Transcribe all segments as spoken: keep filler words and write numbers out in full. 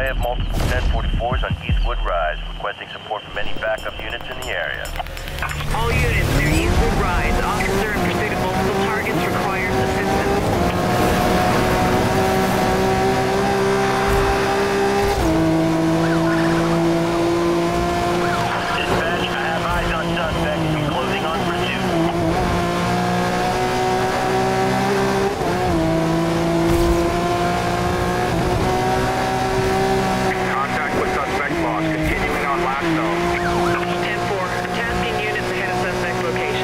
way of multiple ten forty-fours on Eastwood Rise, requesting support from any backup units in the area. All units near Eastwood Rise. Officer in pursuit of multiple targets requires assistance. Dispatch, I have eyes on suspects and closing on pursuit. Contact with suspect lost. Continuing on last zone. ten four, tasking units ahead of suspect location.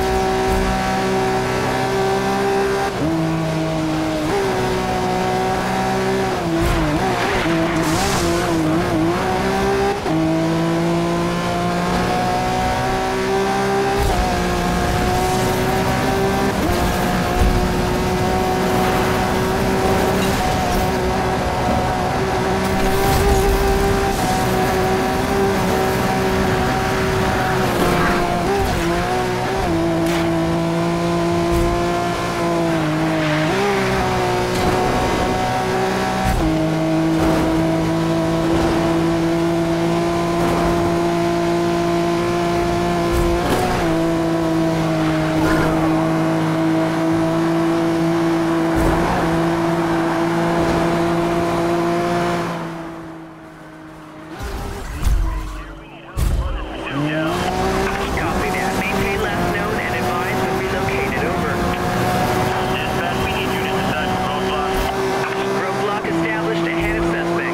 Copy that. Maintain last known and advise when relocated. Over. Dispatch, we need units aside from roadblock. Roadblock established ahead of suspect.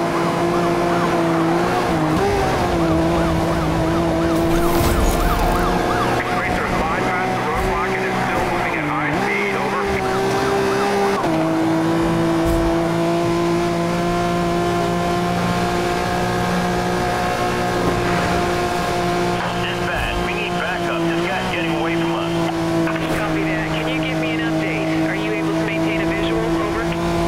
Racer has bypassed the roadblock and is still moving at high speed. Over. Dispatch, we need backup. This guy's getting away from us. Copy that. Can you give me an update? Are you able to maintain a visual? Over.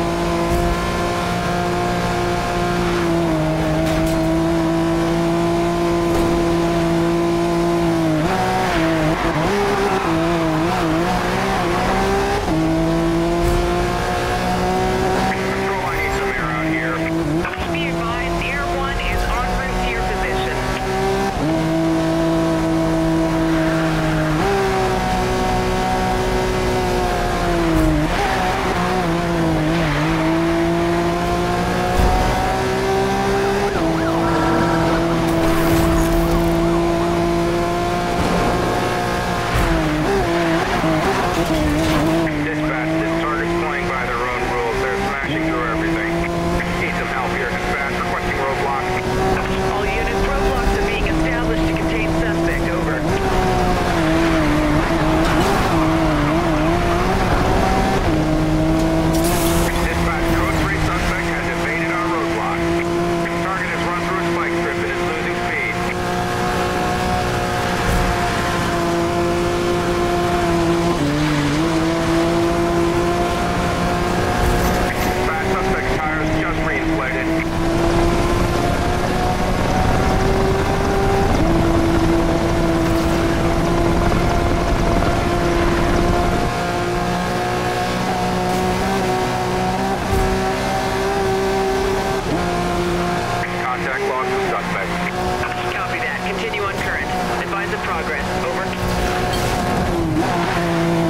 Control, I need some air out here. Be advised, Air one is en route to your position. Dispatch, this target's playing by their own rules. They're smashing through everything. Need some help here. Dispatch, requesting roadblock. All units, roadblocks are being established to contain suspect. Over. Dispatch, code three suspect has evaded our roadblock. Target has run through a spike strip and is losing speed. Dispatch, suspect's tires just reinflated. Contact lost with suspect. Copy that. Continue on current. Advise of progress. Over.